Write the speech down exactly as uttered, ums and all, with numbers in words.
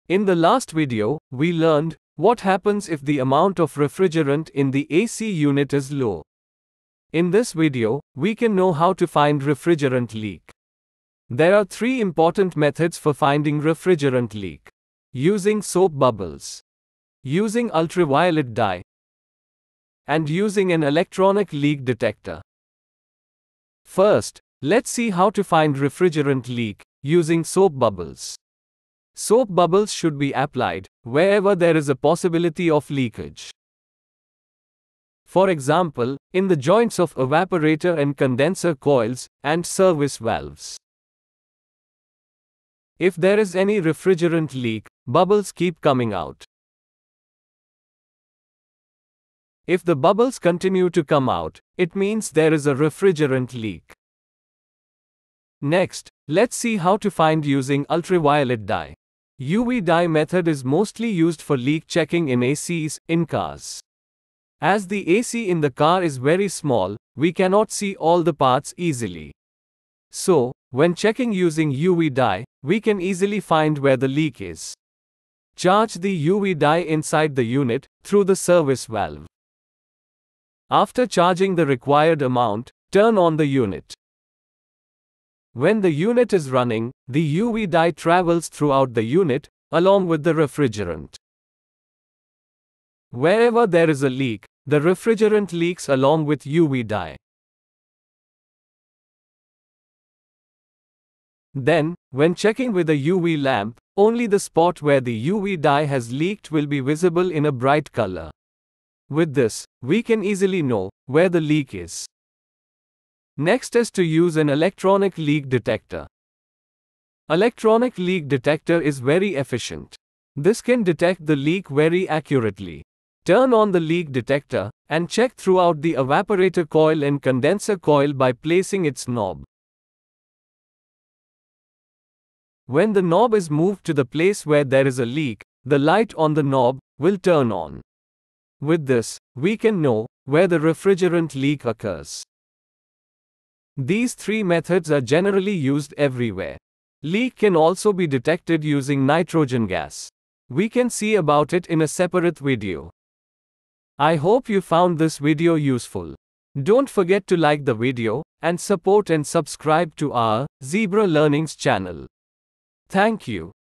In the last video, we learned what happens if the amount of refrigerant in the A C unit is low. In this video, we can know how to find refrigerant leak. There are three important methods for finding refrigerant leak: using soap bubbles, using ultraviolet dye, and using an electronic leak detector. First, let's see how to find refrigerant leak using soap bubbles. Soap bubbles should be applied wherever there is a possibility of leakage. For example, in the joints of evaporator and condenser coils and service valves. If there is any refrigerant leak, bubbles keep coming out. If the bubbles continue to come out, it means there is a refrigerant leak. Next, let's see how to find using ultraviolet dye. U V dye method is mostly used for leak checking in A Cs, in cars. As the A C in the car is very small, we cannot see all the parts easily. So, when checking using U V dye, we can easily find where the leak is. Charge the U V dye inside the unit, through the service valve. After charging the required amount, turn on the unit. When the unit is running, the U V dye travels throughout the unit, along with the refrigerant. Wherever there is a leak, the refrigerant leaks along with U V dye. Then, when checking with a U V lamp, only the spot where the U V dye has leaked will be visible in a bright color. With this, we can easily know where the leak is. Next is to use an electronic leak detector. Electronic leak detector is very efficient. This can detect the leak very accurately. Turn on the leak detector and check throughout the evaporator coil and condenser coil by placing its knob. When the knob is moved to the place where there is a leak, the light on the knob will turn on. With this, we can know where the refrigerant leak occurs. These three methods are generally used everywhere. Leak can also be detected using nitrogen gas. We can see about it in a separate video. I hope you found this video useful. Don't forget to like the video and support and subscribe to our Zebra Learnings channel. Thank you.